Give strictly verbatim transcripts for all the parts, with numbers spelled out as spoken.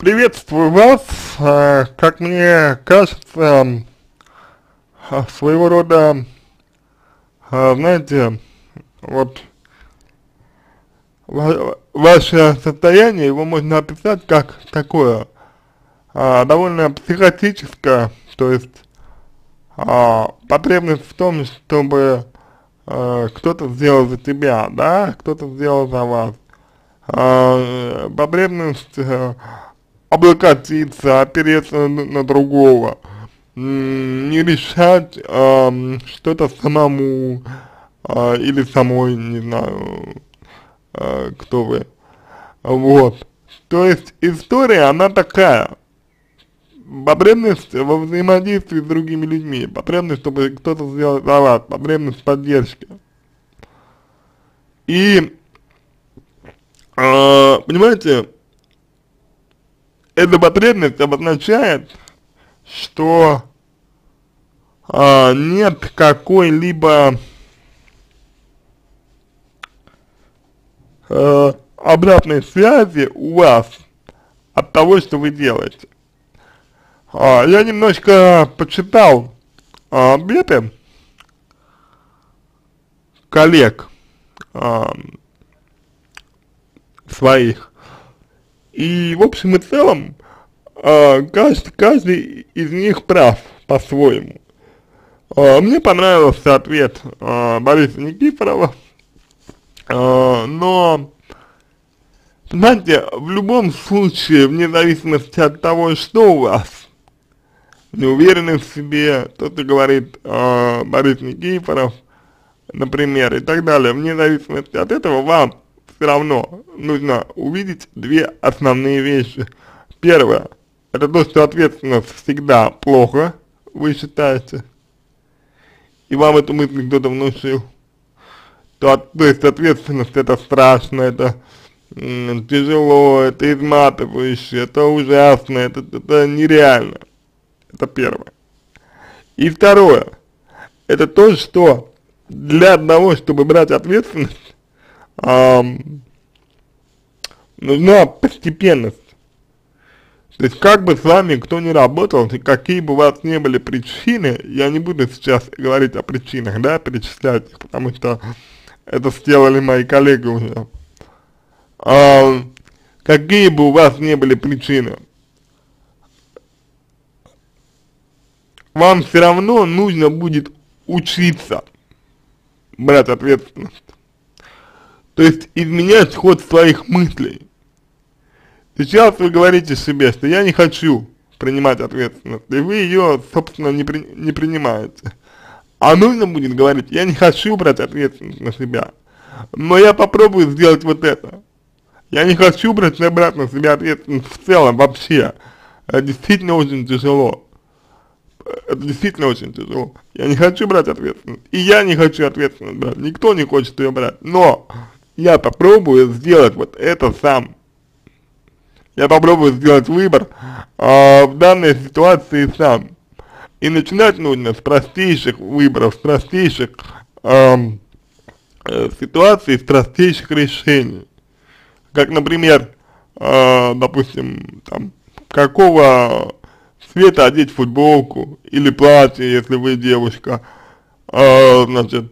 Приветствую вас. Э, Как мне кажется, э, своего рода, э, знаете, вот ва- ваше состояние, его можно описать как такое, э, довольно психотическое, то есть э, потребность в том, чтобы э, кто-то сделал за тебя, да, кто-то сделал за вас. Э, потребность э, облокотиться, опереться на, на другого, м, не решать ам, что-то самому а, или самой, не знаю, а, кто вы. Вот. То есть история, она такая. Потребность во взаимодействии с другими людьми, потребность, чтобы кто-то сделал за вас, потребность поддержки. И, а, понимаете, эта потребность обозначает, что а, нет какой-либо э, обратной связи у вас от того, что вы делаете. А, я немножко почитал а, ответы коллег а, своих, и в общем и целом а, каждый, каждый из них прав по-своему. А, мне понравился ответ а, Бориса Никифорова, а, но, знаете, в любом случае, вне зависимости от того, что у вас, неуверенность в себе, то, что говорит э, Борис Никифоров, например, и так далее, вне зависимости от этого, вам все равно нужно увидеть две основные вещи. Первое, это то, что ответственность всегда плохо, вы считаете, и вам эту мысль кто-то внушил. То, то есть ответственность это страшно, это м, тяжело, это изматывающе, это ужасно, это, это нереально. Это первое. И второе, это то, что для того, чтобы брать ответственность, эм, нужна постепенность. То есть, как бы с вами кто ни работал, и какие бы у вас не были причины, я не буду сейчас говорить о причинах, да, перечислять их, потому что это сделали мои коллеги уже. А, какие бы у вас не были причины, вам все равно нужно будет учиться брать ответственность. То есть изменять ход своих мыслей. Сейчас вы говорите себе, что я не хочу принимать ответственность, и вы ее, собственно, не, при, не принимаете. А нужно будет говорить, я не хочу брать ответственность на себя, но я попробую сделать вот это. Я не хочу брать, брать на себя ответственность в целом, вообще. Это действительно очень тяжело. Это действительно очень тяжело. Я не хочу брать ответственность. И я не хочу ответственность брать. Никто не хочет ее брать. Но я попробую сделать вот это сам. Я попробую сделать выбор э, в данной ситуации сам. И начинать нужно с простейших выборов, с простейших э, э, ситуаций, с простейших решений. Как, например, э, допустим, там, какого цвета одеть футболку или платье, если вы девушка, э, значит,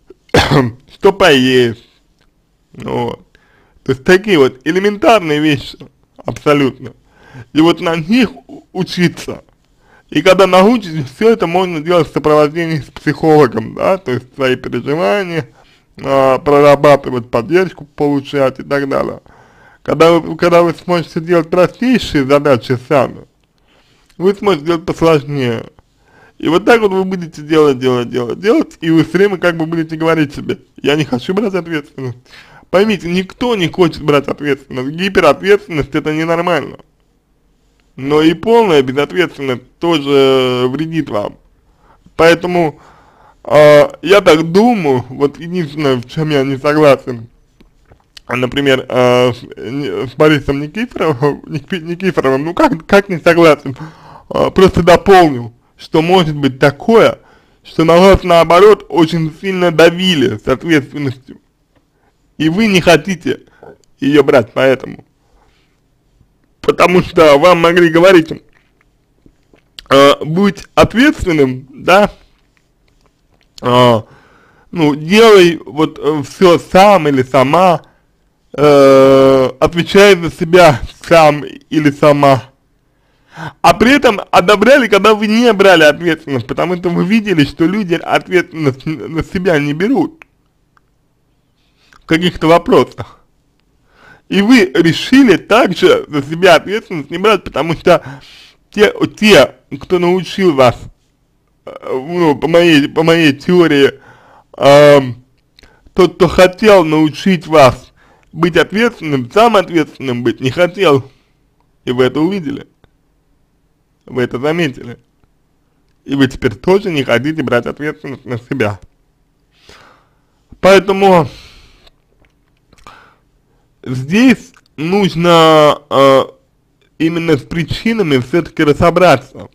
что поесть, вот. То есть такие вот элементарные вещи, абсолютно. И вот на них учиться. И когда научитесь, все это можно делать в сопровождении с психологом, да, то есть свои переживания, э, прорабатывать, поддержку получать и так далее. Когда вы, когда вы сможете делать простейшие задачи сами, вы сможете делать посложнее. И вот так вот вы будете делать, делать, делать, делать, и вы все время как бы будете говорить себе, я не хочу брать ответственность. Поймите, никто не хочет брать ответственность, гиперответственность это ненормально. Но и полная безответственность тоже вредит вам. Поэтому э, я так думаю, вот единственное, в чем я не согласен, например, э, с, с Борисом Никифоровым, Никифоровым, ну как, как не согласен, э, просто дополнил, что может быть такое, что на вас наоборот очень сильно давили с ответственностью, и вы не хотите ее брать, поэтому. потому что вам могли говорить, э, будь ответственным, да, э, ну, делай вот э, все сам или сама, э, отвечай за себя сам или сама. А при этом одобряли, когда вы не брали ответственность, потому что вы видели, что люди ответственность на себя не берут в каких-то вопросах. И вы решили также за себя ответственность не брать, потому что те, те кто научил вас, ну, по моей, по моей теории, э, тот, кто хотел научить вас быть ответственным, сам ответственным быть не хотел, и вы это увидели. Вы это заметили. И вы теперь тоже не хотите брать ответственность на себя. Поэтому здесь нужно э, именно с причинами все-таки разобраться.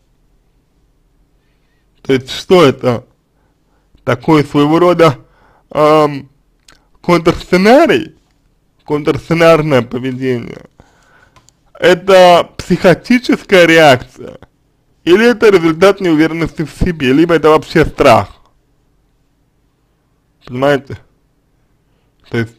То есть, что это? Такой своего рода э, контрсценарий, контрсценарное поведение. Это психотическая реакция, или это результат неуверенности в себе, либо это вообще страх. Понимаете? То есть,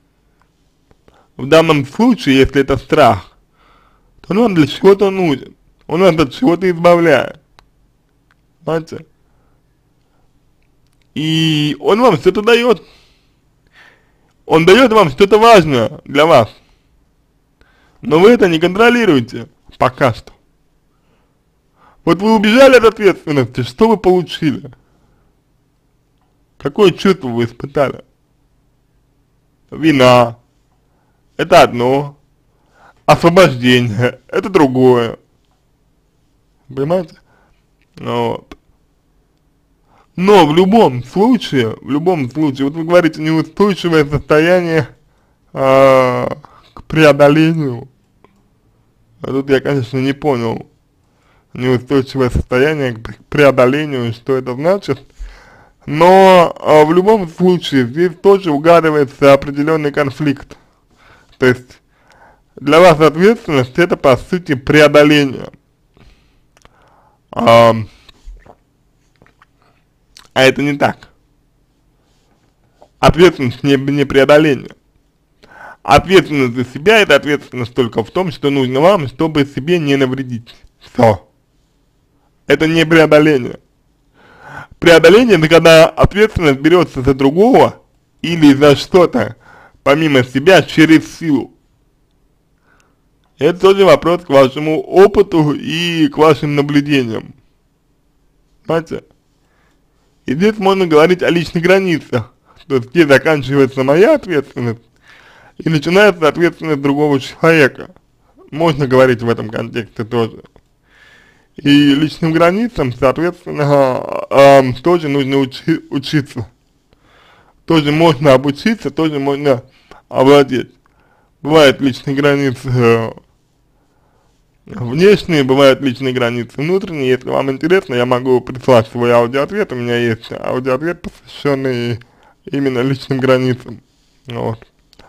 в данном случае, если это страх, то он вам для чего-то нужен, он вас от чего-то избавляет. Понимаете? И он вам что-то дает. Он дает вам что-то важное для вас. Но вы это не контролируете пока что. Вот вы убежали от ответственности, что вы получили? Какое чувство вы испытали? Вина. Это одно. Освобождение. Это другое. Понимаете? Вот. Но в любом случае, в любом случае, вот вы говорите неустойчивое состояние э, к преодолению. А тут я, конечно, не понял неустойчивое состояние к преодолению, что это значит. Но э, в любом случае здесь тоже угадывается определенный конфликт. То есть для вас ответственность это по сути преодоление. А, а это не так. Ответственность не, не преодоление. Ответственность за себя — это ответственность только в том, что нужно вам, чтобы себе не навредить. Все. Это не преодоление. Преодоление — это когда ответственность берется за другого или за что-то помимо себя через силу. Это тоже вопрос к вашему опыту и к вашим наблюдениям. Понимаете? И здесь можно говорить о личных границах. То есть где заканчивается моя ответственность и начинается ответственность другого человека. Можно говорить в этом контексте тоже. И личным границам, соответственно, э, тоже нужно учи учиться. Тоже можно обучиться, тоже можно овладеть. Бывают личные границы э, внешние, бывают личные границы внутренние. Если вам интересно, я могу прислать свой аудиоответ. У меня есть аудиоответ, посвященный именно личным границам. Вот.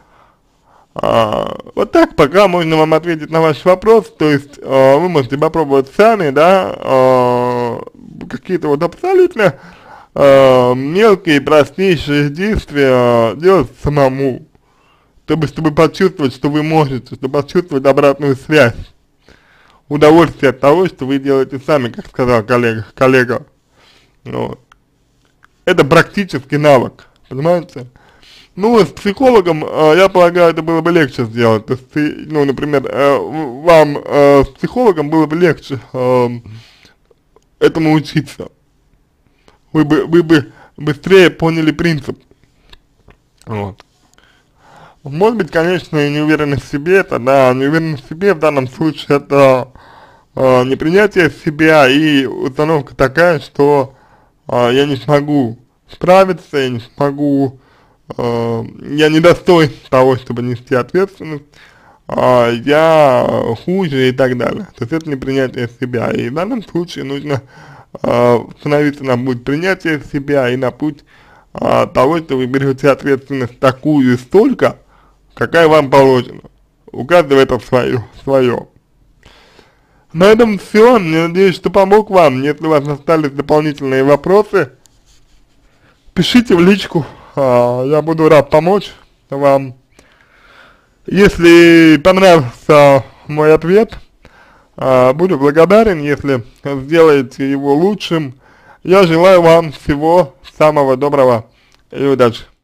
А, вот так пока можно вам ответить на ваш вопрос. То есть а, вы можете попробовать сами, да, а, какие-то вот абсолютно а, мелкие, простейшие действия делать самому, чтобы, чтобы почувствовать, что вы можете, чтобы почувствовать обратную связь, удовольствие от того, что вы делаете сами, как сказал коллега. коллега. Вот. Это практический навык, понимаете? Ну, с психологом, э, я полагаю, это было бы легче сделать. То есть, ты, ну, например, э, вам э, с психологом было бы легче э, этому учиться. Вы бы, вы бы быстрее поняли принцип. Вот. Может быть, конечно, и неуверенность в себе, это, да, неуверенность в себе в данном случае это э, непринятие себя и установка такая, что э, я не смогу справиться, я не смогу, э, я недостоин того, чтобы нести ответственность, э, я хуже и так далее. То есть это непринятие себя. И в данном случае нужно э, становиться на путь принятия себя и на путь э, того, что вы берете ответственность такую и столько, какая вам положена. У каждого это свое, свое. На этом все. Я надеюсь, что помог вам. Если у вас остались дополнительные вопросы, пишите в личку. А, я буду рад помочь вам. Если понравился мой ответ, а, буду благодарен, если сделаете его лучшим. Я желаю вам всего самого доброго и удачи.